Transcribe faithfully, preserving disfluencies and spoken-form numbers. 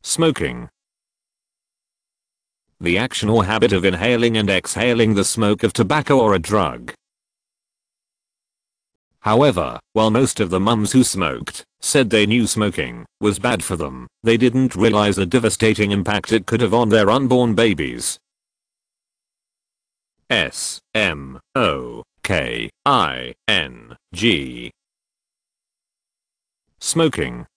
Smoking. The action or habit of inhaling and exhaling the smoke of tobacco or a drug. However, while most of the mums who smoked said they knew smoking was bad for them, they didn't realize the devastating impact it could have on their unborn babies. S M O K I N G. Smoking.